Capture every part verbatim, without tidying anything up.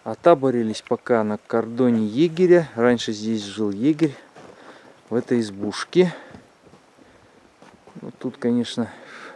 Отаборились пока на кордоне егеря. Раньше здесь жил егерь в этой избушке. Вот тут, конечно,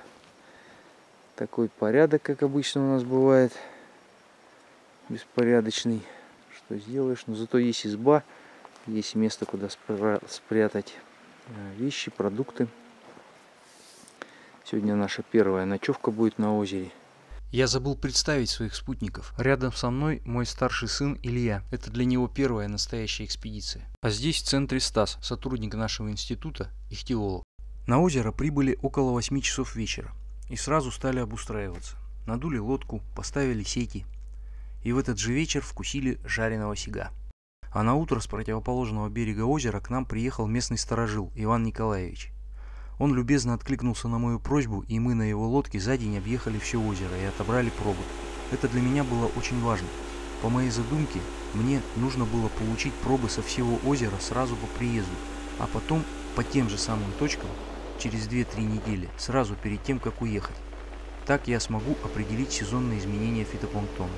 такой порядок, как обычно у нас бывает. Беспорядочный. Что сделаешь? Но зато есть изба, есть место, куда спрятать вещи, продукты. Сегодня наша первая ночевка будет на озере. Я забыл представить своих спутников. Рядом со мной мой старший сын Илья. Это для него первая настоящая экспедиция. А здесь в центре Стас, сотрудник нашего института, ихтиолог. На озеро прибыли около восьми часов вечера и сразу стали обустраиваться. Надули лодку, поставили сети и в этот же вечер вкусили жареного сига. А на утро с противоположного берега озера к нам приехал местный сторожил Иван Николаевич. Он любезно откликнулся на мою просьбу, и мы на его лодке за день объехали все озеро и отобрали пробы. Это для меня было очень важно. По моей задумке, мне нужно было получить пробы со всего озера сразу по приезду, а потом по тем же самым точкам через две-три недели, сразу перед тем, как уехать. Так я смогу определить сезонные изменения фитопланктона.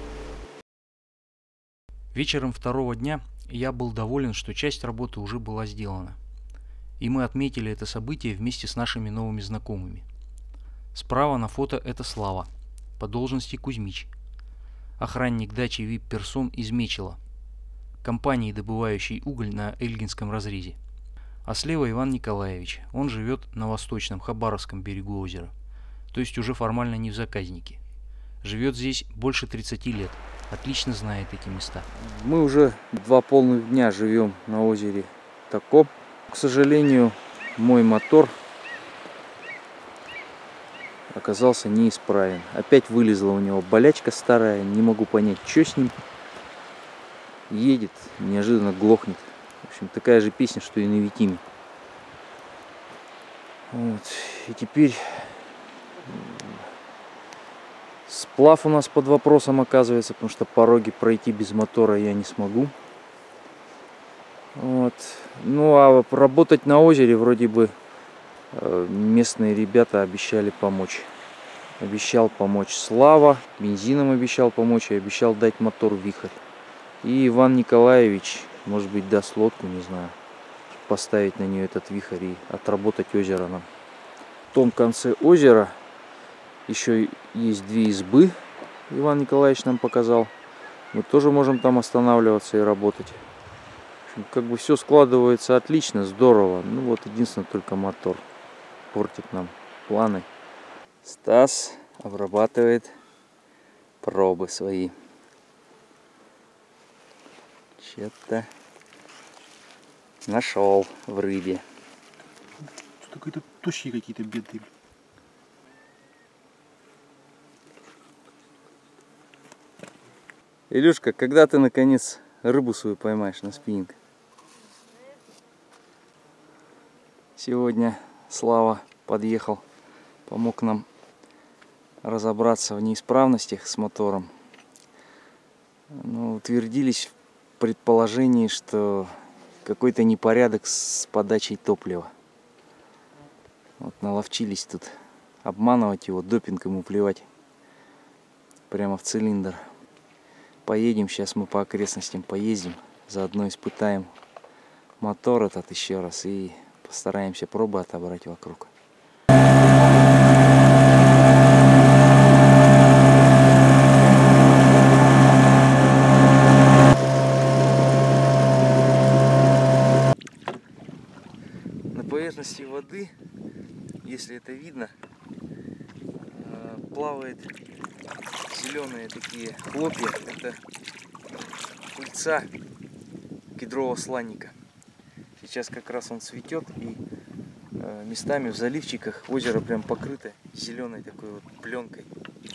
Вечером второго дня я был доволен, что часть работы уже была сделана. И мы отметили это событие вместе с нашими новыми знакомыми. Справа на фото это Слава, по должности Кузьмич, охранник дачи вип-персон из Мечела, компании, добывающей уголь на Эльгинском разрезе. А слева Иван Николаевич, он живет на восточном Хабаровском берегу озера, то есть уже формально не в заказнике. Живет здесь больше тридцати лет, отлично знает эти места. Мы уже два полных дня живем на озере Токоп. К сожалению, мой мотор оказался неисправен. Опять вылезла у него болячка старая, не могу понять, что с ним. Едет, неожиданно глохнет. В общем, такая же песня, что и на Витиме. Вот. И теперь сплав у нас под вопросом оказывается, потому что пороги пройти без мотора я не смогу. Вот. Ну а работать на озере вроде бы местные ребята обещали помочь. Обещал помочь Слава, бензином обещал помочь и обещал дать мотор Вихрь. И Иван Николаевич, может быть, даст лодку, не знаю, поставить на нее этот Вихрь и отработать озеро нам. В том конце озера еще есть две избы, Иван Николаевич нам показал. Мы тоже можем там останавливаться и работать. Как бы все складывается отлично, здорово. Ну вот единственное, только мотор портит нам планы. Стас обрабатывает пробы свои. Что-то нашел в рыбе. Что какие-то тощие какие-то беды. Илюшка, когда ты наконец рыбу свою поймаешь на спиннинг? Сегодня Слава подъехал, помог нам разобраться в неисправностях с мотором. Ну, утвердились в предположении, что какой-то непорядок с подачей топлива. Вот наловчились тут обманывать его, допинг ему плевать прямо в цилиндр. Поедем, сейчас мы по окрестностям поездим, заодно испытаем мотор этот еще раз и постараемся пробы отобрать вокруг. На поверхности воды, если это видно, плавает зеленые такие хлопья. Это пыльца кедрового сланника. Сейчас как раз он цветет, и э, местами в заливчиках озеро прям покрыто зеленой такой вот пленкой.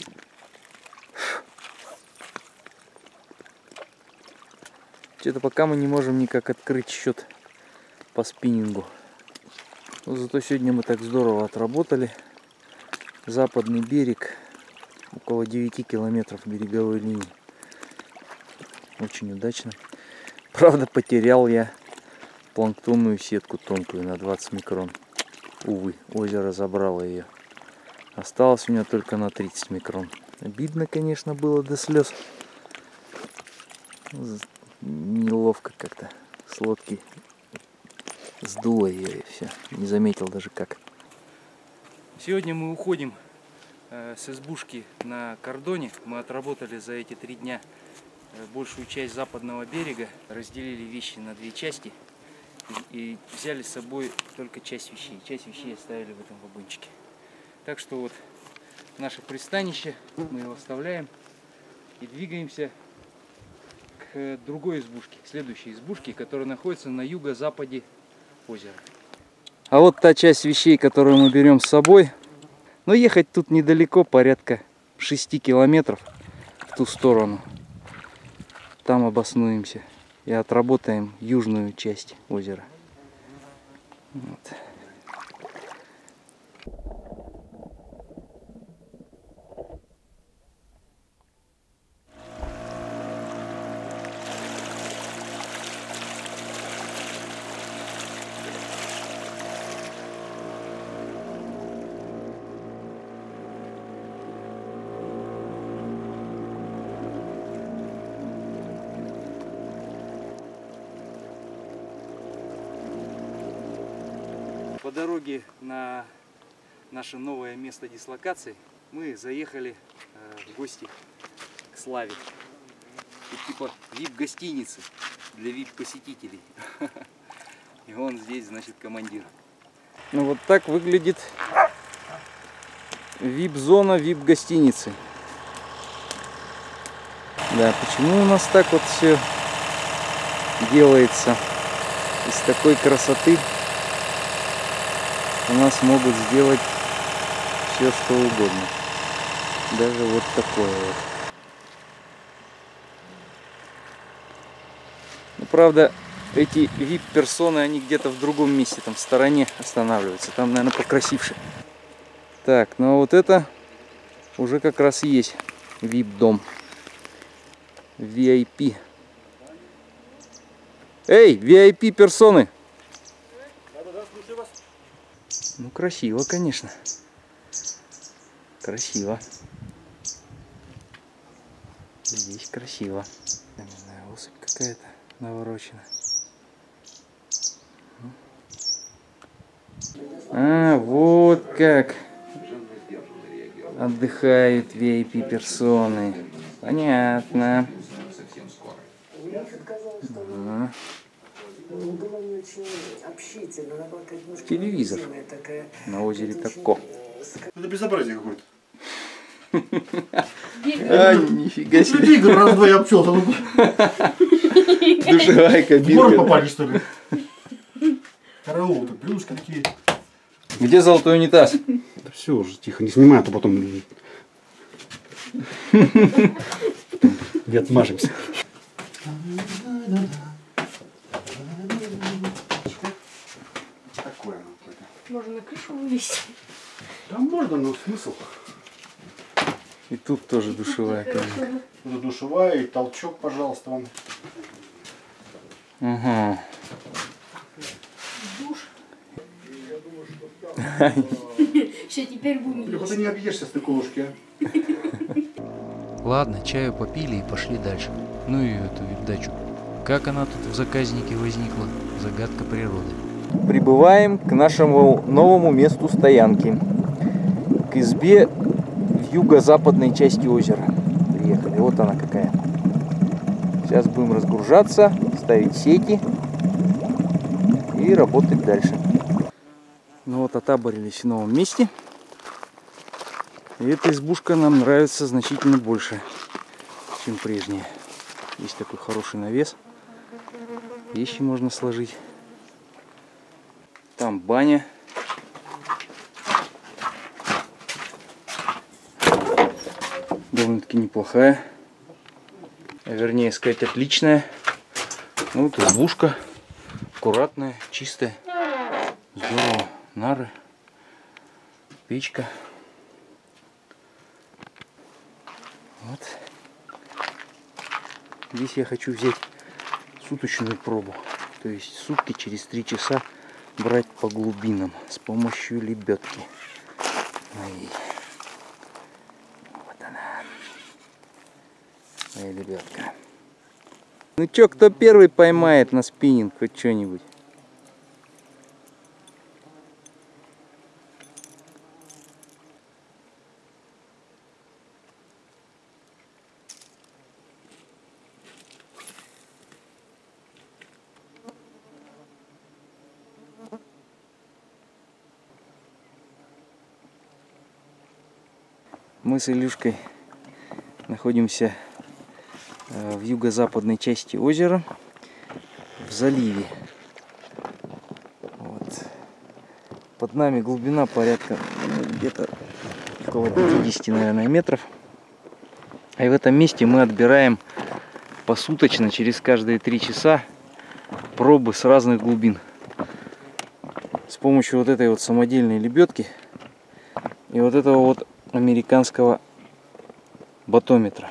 Что-то пока мы не можем никак открыть счет по спиннингу. Но зато сегодня мы так здорово отработали. Западный берег, около девяти километров береговой линии. Очень удачно. Правда, потерял я планктонную сетку тонкую на двадцать микрон. Увы, озеро забрало ее. Осталось у меня только на тридцать микрон. Обидно, конечно, было до слез. Неловко как-то с лодки сдуло ее и все. Не заметил даже как. Сегодня мы уходим э, с избушки на кордоне. Мы отработали за эти три дня э, большую часть западного берега. Разделили вещи на две части. И, и взяли с собой только часть вещей. Часть вещей оставили в этом вагончике. Так что вот наше пристанище. Мы его оставляем и двигаемся к другой избушке, следующей избушке, которая находится на юго-западе озера. А вот та часть вещей, которую мы берем с собой. Но ехать тут недалеко, порядка шести километров в ту сторону. Там обоснуемся и отработаем южную часть озера. Вот. По дороге на наше новое место дислокации мы заехали э, в гости к Славе. Тут типа вип-гостиницы для вип-посетителей. И он здесь, значит, командир. Ну вот так выглядит вип-зона вип-гостиницы. Да, почему у нас так вот все делается? Из такой красоты у нас могут сделать все что угодно. Даже вот такое вот. Ну, правда, эти вип-персоны, они где-то в другом месте, там в стороне останавливаются. Там, наверное, покрасивше. Так, ну а вот это уже как раз и есть вип-дом. ви ай пи. Эй, ви ай пи-персоны! Ну, красиво, конечно. Красиво. Здесь красиво. Каменная особь какая-то наворочена. А, вот как отдыхают ви ай пи-персоны. Понятно. Ага. Телевизор на озере Тако. Это безобразие какое-то. А, нифига себе. Тигр раз-два и обчелся. Душевая В город кабинка. попали, что ли? Караул, так блюдышки такие. Где золотой унитаз? Да все уже, тихо, не снимай, а то потом не отмажемся. Такое оно какое-то. Можно на крышу вывести. Да можно, но смысл. И тут тоже душевая кабинка. Тут душевая и толчок, пожалуйста, вам. Угу. Душ. Все, теперь будем Леха, есть. ты не объешься с таколушки, а? Ладно, чаю попили и пошли дальше. Ну и эту вип-дачу. Как она тут в заказнике возникла, загадка природы. Прибываем к нашему новому месту стоянки. К избе в юго-западной части озера. Приехали. Вот она какая. Сейчас будем разгружаться, ставить сети и работать дальше. Ну вот, отаборились в новом месте. И эта избушка нам нравится значительно больше, чем прежняя. Есть такой хороший навес. Вещи можно сложить. Там баня. Довольно-таки неплохая. А вернее сказать, отличная. Ну, вот избушка. Аккуратная, чистая. Здорово. Нары. Печка. Вот. Здесь я хочу взять суточную пробу. То есть сутки через три часа брать по глубинам с помощью лебедки. Моей. Вот она. Моя лебедка. Ну чё, кто первый поймает на спиннинг хоть что-нибудь? Мы с Илюшкой находимся в юго-западной части озера, в заливе. Вот. Под нами глубина порядка ну, где-то около пятидесяти, наверное, метров. И в этом месте мы отбираем посуточно, через каждые три часа, пробы с разных глубин. С помощью вот этой вот самодельной лебедки и вот этого вот американского батометра.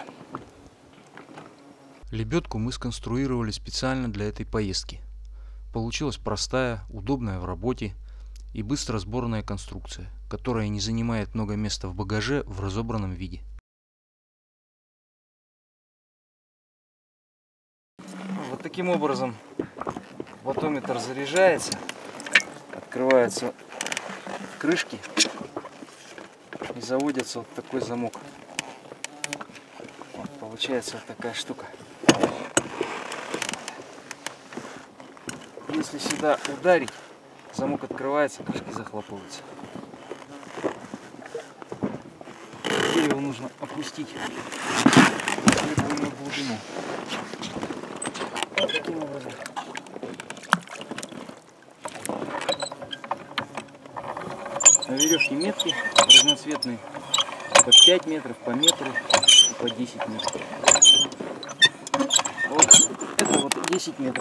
Лебедку мы сконструировали специально для этой поездки. Получилась простая, удобная в работе и быстро сборная конструкция, которая не занимает много места в багаже в разобранном виде. Вот таким образом батометр заряжается, открываются крышки и заводится вот такой замок. Вот получается вот такая штука. Если сюда ударить, замок открывается, крышки захлопываются. Теперь его нужно опустить в требуемую глубину. Вот таким образом. На веревке метки разноцветные, по пять метров, по метру и по десять метров. Вот это вот десять метров.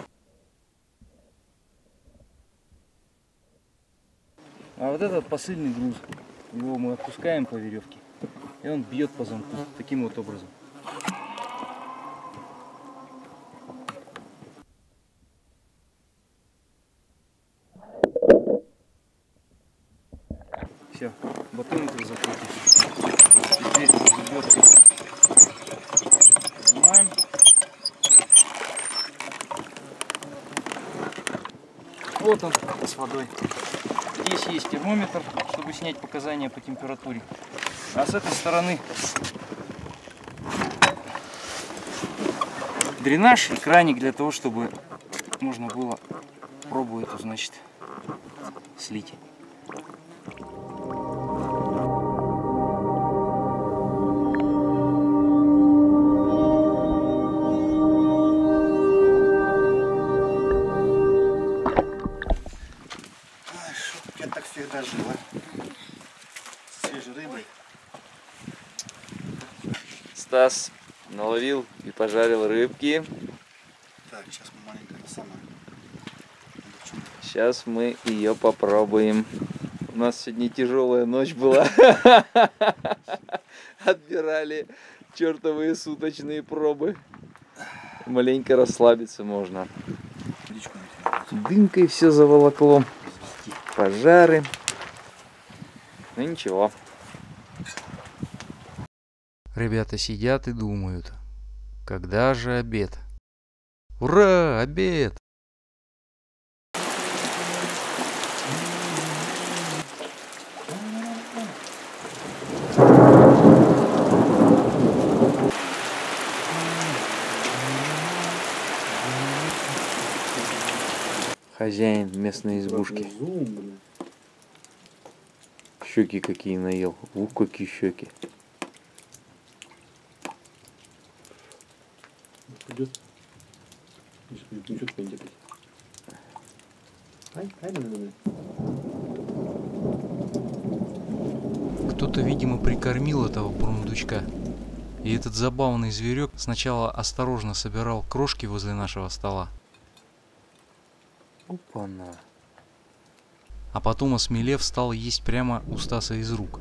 А вот этот посыльный груз, его мы отпускаем по веревке, и он бьет по замку таким вот образом. Все, батометр закрутим. Теперь лебедкой поднимаем. Вот он с водой. Здесь есть термометр, чтобы снять показания по температуре. А с этой стороны дренаж и краник для того, чтобы можно было пробу эту, значит, слить. Я так всегда жила. С свежей рыбой. Стас наловил и пожарил рыбки. Так, сейчас мы маленькая сама. Сейчас мы ее попробуем. У нас сегодня тяжелая ночь была. Отбирали чертовые суточные пробы. Маленько расслабиться можно. Дымкой все заволокло. Пожары. Ну ничего. Ребята сидят и думают, когда же обед? Ура, обед! Хозяин местной избушки. Щеки какие наел. Ух, какие щеки. Пойдет. Ничего не делать. Ай, ай, да, да, да. Кто-то, видимо, прикормил этого бурундучка. И этот забавный зверек сначала осторожно собирал крошки возле нашего стола. Опа-на. А потом, осмелев, стал есть прямо у Стаса из рук.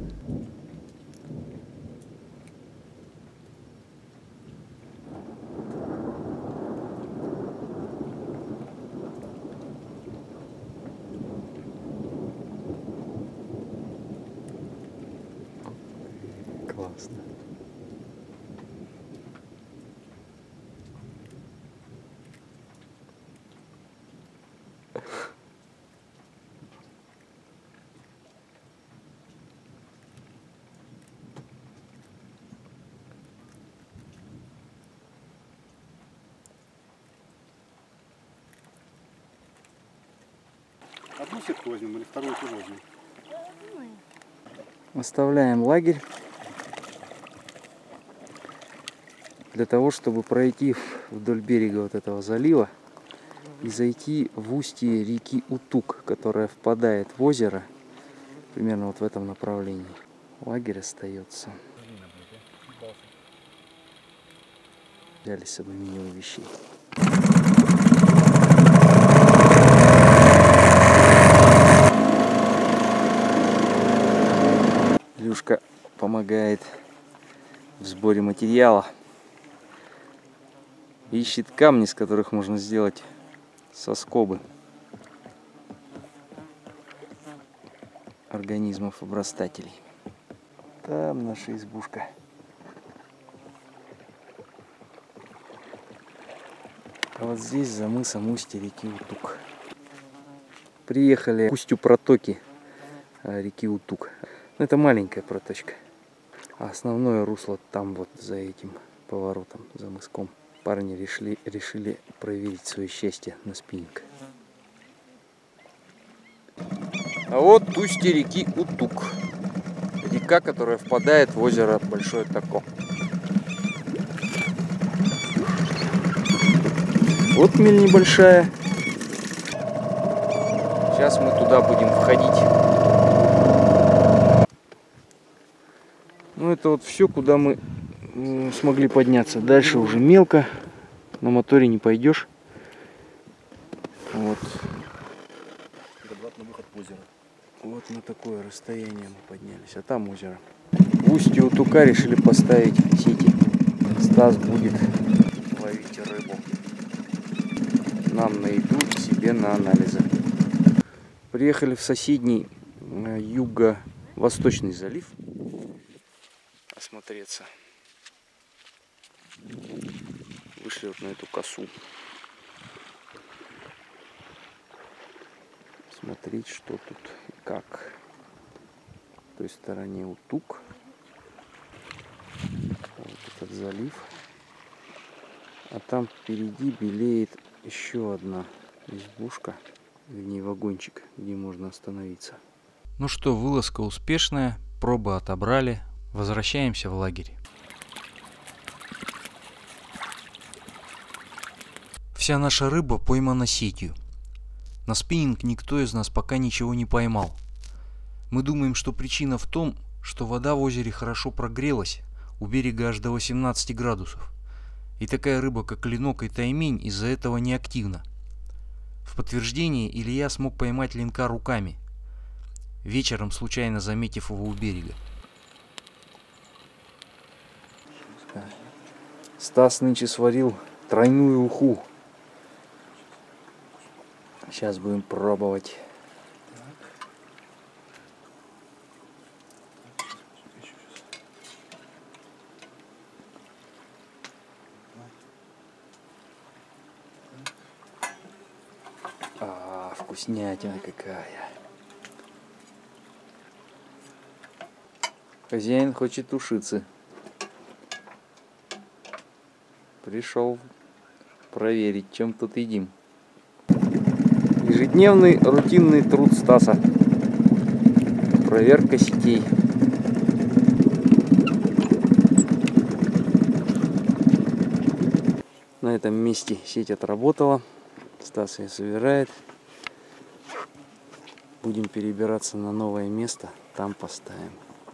Классно. одну сетку возьмем или вторую тоже возьмем? Оставляем лагерь для того, чтобы пройти вдоль берега вот этого залива и зайти в устье реки Утук, которая впадает в озеро примерно вот в этом направлении. Лагерь остается. Взяли с собой минимум вещей. Илюшка помогает в сборе материала. Ищет камни, с которых можно сделать соскобы организмов обрастателей. Там наша избушка. А вот здесь за мысом устье реки Утук. Приехали к устью протоки реки Утук. Это маленькая проточка. А основное русло там вот за этим поворотом, за мыском. Парни решили, решили проверить свое счастье на спиннинг. А вот устье реки Утук. Река, которая впадает в озеро Большое Тако. Вот мель небольшая. Сейчас мы туда будем входить. Ну это вот все, куда мы смогли подняться. Дальше уже мелко. На моторе не пойдешь. Вот. Выход в озеро. Вот на такое расстояние мы поднялись. А там озеро. В устье Утука решили поставить сети. Стас будет ловить рыбу. Нам на еду, себе на анализы. Приехали в соседний юго-восточный залив осмотреться. Вышли вот на эту косу. Смотреть, что тут и как. В той стороне Утук. Вот этот залив. А там впереди белеет еще одна избушка. Вернее, вагончик, где можно остановиться. Ну что, вылазка успешная, пробы отобрали. Возвращаемся в лагерь. Вся наша рыба поймана сетью. На спиннинг никто из нас пока ничего не поймал. Мы думаем, что причина в том, что вода в озере хорошо прогрелась, у берега аж до восемнадцати градусов. И такая рыба, как клинок и таймень, из-за этого не активна. В подтверждение Илья смог поймать линка руками, вечером случайно заметив его у берега. Стас нынче сварил тройную уху. Сейчас будем пробовать. А, вкуснятина какая. Хозяин хочет ушицы. Пришел проверить, чем тут едим. Ежедневный рутинный труд Стаса. Проверка сетей. На этом месте сеть отработала. Стас ее собирает. Будем перебираться на новое место. Там поставим.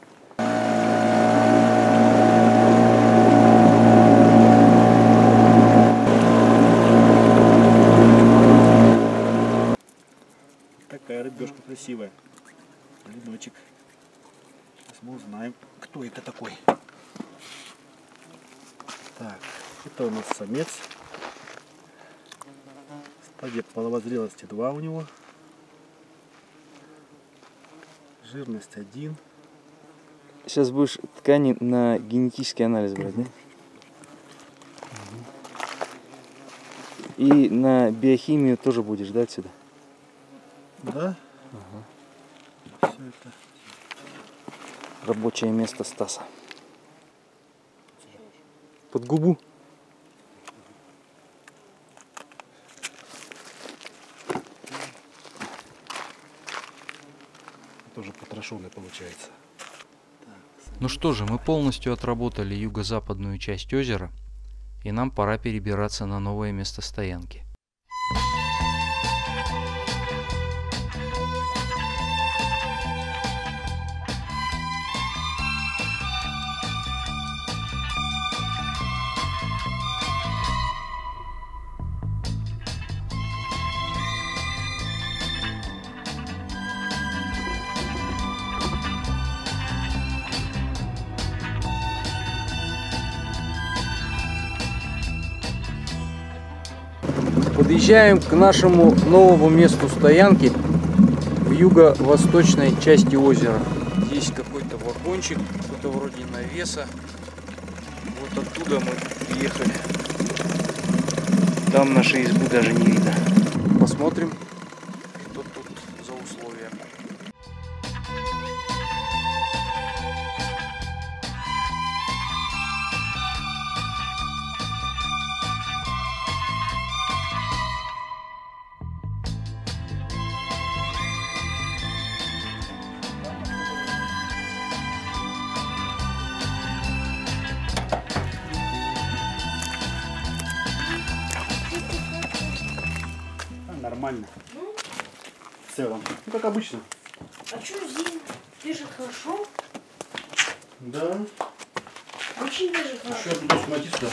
Такая рыбешка красивая. Линочек. Сейчас мы узнаем, кто это такой. Так, это у нас самец. Стадия половозрелости два у него. Жирность один. Сейчас будешь ткани на генетический анализ брать, да? И на биохимию тоже будешь, да, отсюда? Да? Ага. Все это. Рабочее место Стаса. Под губу. опустошенный получается. Ну что же, мы полностью отработали юго-западную часть озера, и нам пора перебираться на новое место стоянки. Подъезжаем к нашему новому месту стоянки в юго-восточной части озера. Здесь какой-то вагончик, что-то вроде навеса. Вот оттуда мы приехали. Там нашей избы даже не видно. Посмотрим, что тут за условия. Нормально. В целом. Ну, как обычно. А что здесь? Дышит хорошо? Да. Очень даже хорошо. Еще туда смотри сюда.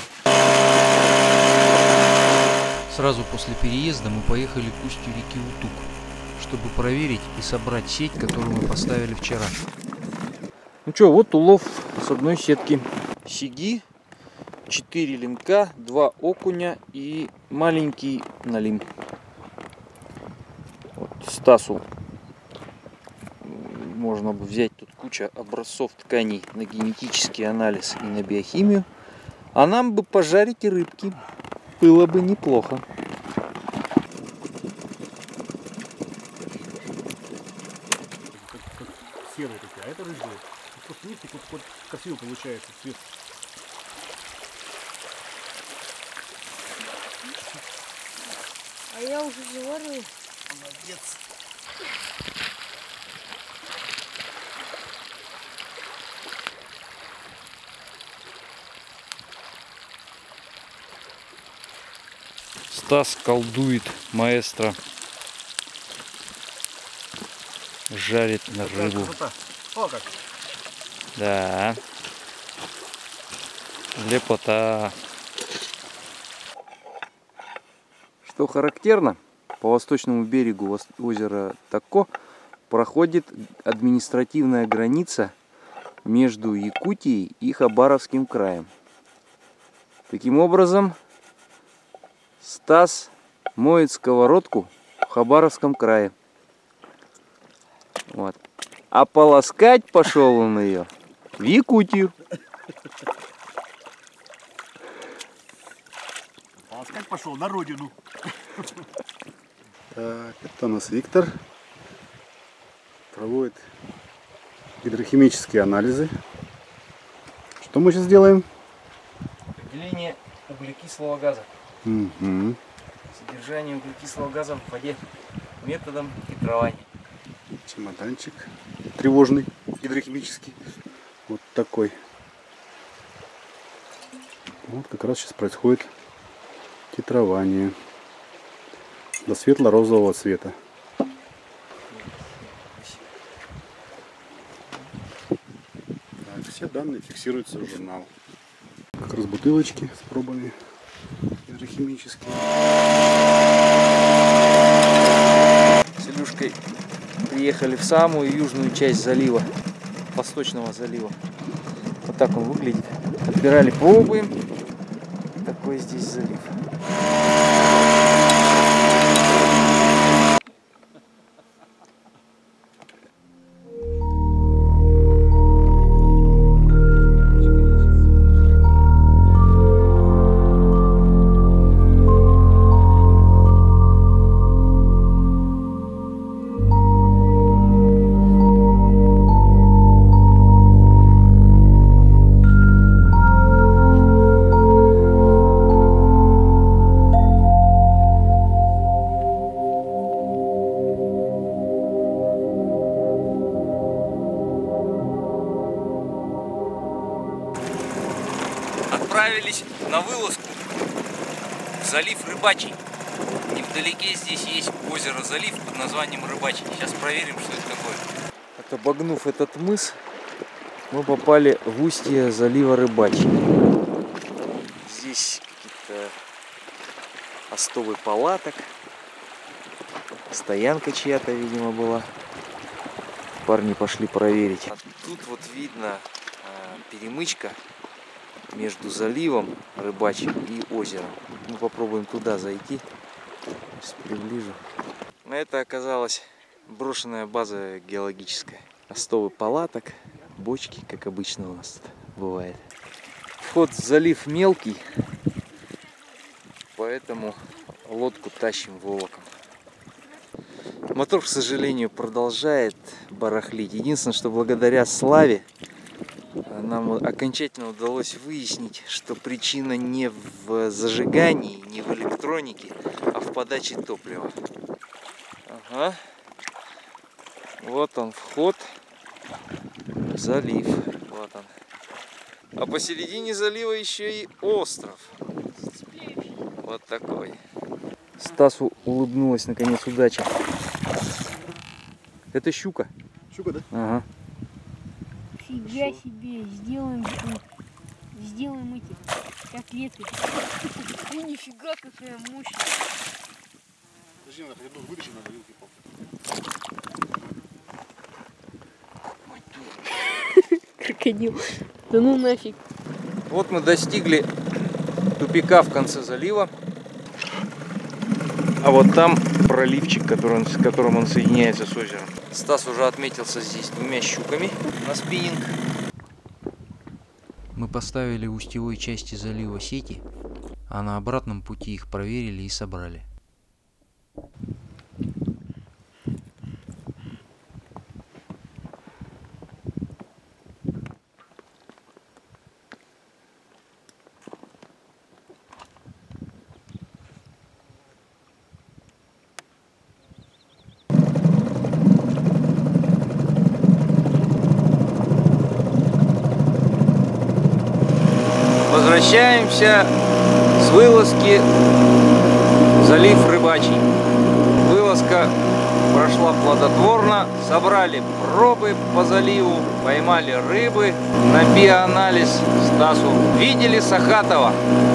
Сразу после переезда мы поехали к устью реки Утук, чтобы проверить и собрать сеть, которую мы поставили вчера. Ну что, вот улов с одной сетки. Сиги, четыре линка, два окуня и маленький налим. Вот, Стасу можно бы взять, тут куча образцов тканей на генетический анализ и на биохимию. А нам бы пожарить рыбки. Было бы неплохо. Серые такие, а это рыжие. Просто видите, вот, вот красиво получается цвет. А я уже заварил. Молодец. Стас колдует, маэстро. Жарит на рыбу. О, как. Да. Лепота. Что характерно, по восточному берегу озера Тако проходит административная граница между Якутией и Хабаровским краем. Таким образом, Стас моет сковородку в Хабаровском крае. Вот. А полоскать пошел он ее в Якутию. Полоскать пошел на родину. Так, это у нас Виктор. Проводит гидрохимические анализы. Что мы сейчас делаем? Определение углекислого газа. Угу. Содержание углекислого газа в воде методом фильтрования. Чемоданчик тревожный, гидрохимический. Вот такой. Вот как раз сейчас происходит титрование до светло-розового цвета. Так, все данные фиксируются в журнал. Как раз бутылочки с пробами гидрохимические. С Илюшкой приехали в самую южную часть залива, Восточного залива. Вот так он выглядит. Отбирали пробы. Такой здесь залив. Залив Рыбачий. Невдалеке здесь есть озеро Залив под названием Рыбачий. Сейчас проверим, что это такое. Вот, обогнув этот мыс, мы попали в устье залива Рыбачий. Здесь какие-то остовы палаток. Стоянка чья-то, видимо, была. Парни пошли проверить. А тут вот видно э, перемычка между заливом Рыбачьим и озером. Мы попробуем туда зайти. Сейчас приближу. Но это оказалась брошенная база геологическая. Остовы палаток, бочки, как обычно у нас бывает. Вход в залив мелкий, поэтому лодку тащим волоком. Мотор, к сожалению, продолжает барахлить. Единственное, что благодаря Славе нам окончательно удалось выяснить, что причина не в зажигании, не в электронике, а в подаче топлива. Ага. Вот он вход в залив. Вот он. А посередине залива еще и остров. Вот такой. Стасу улыбнулась наконец удача. Это щука. Щука, да? Ага. Фига себе, сделаем, сделаем эти котлеты. Ты нифига какая мощная. Подожди, надо хотя бы вытащить, надо вилки палки. Крокодил. Да ну нафиг. Вот мы достигли тупика в конце залива. А вот там проливчик, который он, с которым он соединяется с озером. Стас уже отметился здесь двумя щуками на спиннинг. Мы поставили в устьевой части залива сети, а на обратном пути их проверили и собрали. Возвращаемся с вылазки в залив Рыбачий. Вылазка прошла плодотворно. Собрали пробы по заливу, поймали рыбы. На биоанализ Стасу видели Сахатова.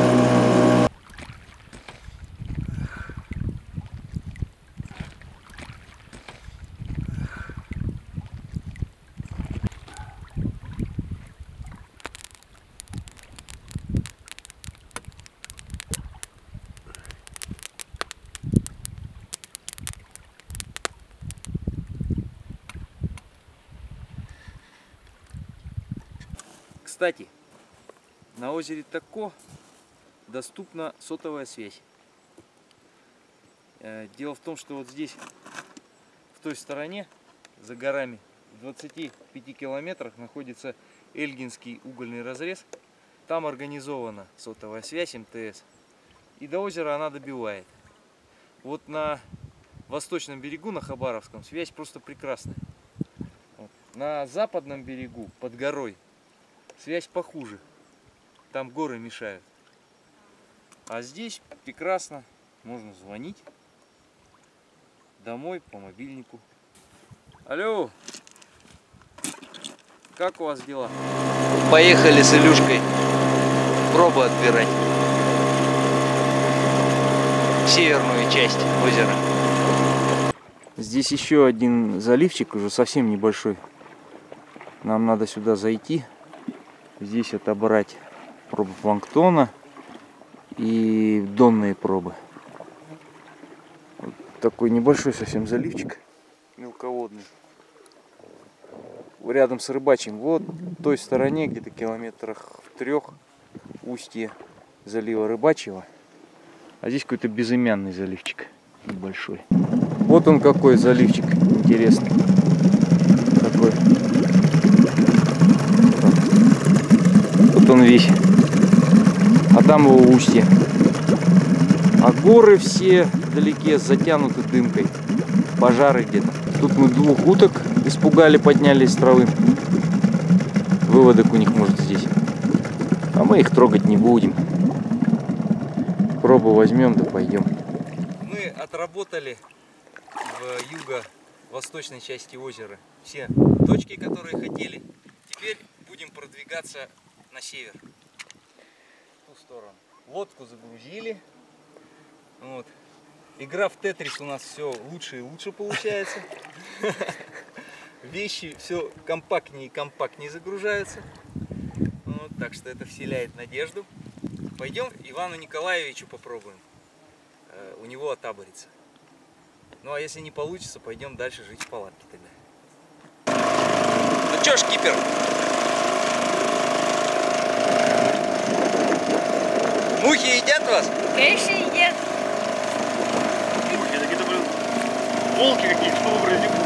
Кстати, на озере Тако доступна сотовая связь. Дело в том, что вот здесь, в той стороне, за горами, в двадцати пяти километрах находится Эльгинский угольный разрез. Там организована сотовая связь эм тэ эс. И до озера она добивает. Вот на восточном берегу, на Хабаровском, связь просто прекрасная. Вот. На западном берегу, под горой, связь похуже. Там горы мешают. А здесь прекрасно. Можно звонить домой по мобильнику. Алло. Как у вас дела? Поехали с Илюшкой пробы отбирать. Северную часть озера. Здесь еще один заливчик, уже совсем небольшой. Нам надо сюда зайти. Здесь отобрать пробы планктона и донные пробы. Вот такой небольшой совсем заливчик, мелководный. Рядом с Рыбачьим. Вот в той стороне, где-то километрах в трех, устье залива Рыбачьего. А здесь какой-то безымянный заливчик небольшой. Вот он какой заливчик интересный. Такой. Вот он весь. А там его устье. А горы все вдалеке затянуты дымкой. Пожары где-то. Тут мы двух уток испугали, подняли из травы. Выводок у них может здесь. А мы их трогать не будем. Пробу возьмем, да пойдем. Мы отработали в юго-восточной части озера все точки, которые хотели. Теперь будем продвигаться на север, в ту сторону. Лодку загрузили. Вот. Игра в Тетрис у нас все лучше и лучше получается. Вещи все компактнее и компактнее загружаются. Вот, так что это вселяет надежду. Пойдем Ивану Николаевичу попробуем. Э, у него отабориться. Ну а если не получится, пойдем дальше жить в палатке тогда. Ну чё ж, кипер? Мухи едят вас? Конечно, едят. Мухи, такие-то, блин, волки какие-то, что вы